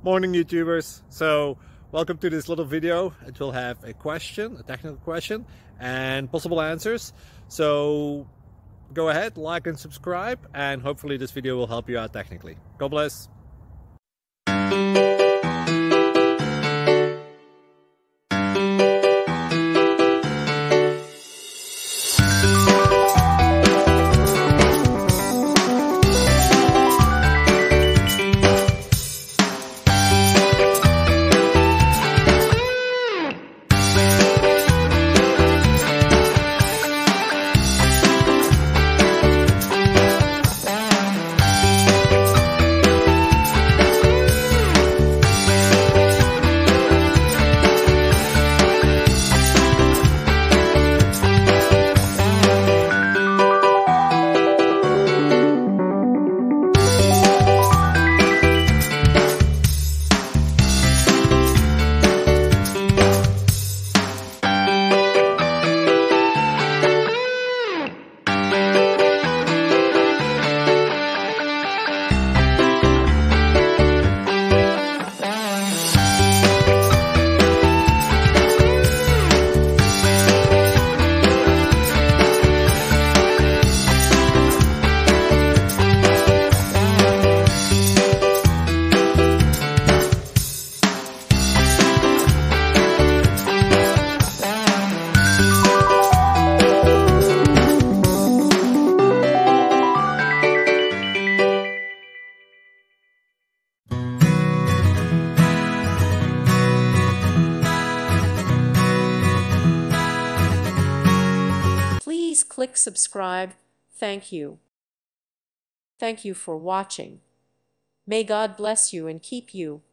Morning YouTubers. So welcome to this little video. It will have a question, a technical question, and possible answers. So go ahead, like and subscribe, and hopefully this video will help you out technically. God bless. Please click subscribe. Thank you. Thank you for watching. May God bless you and keep you.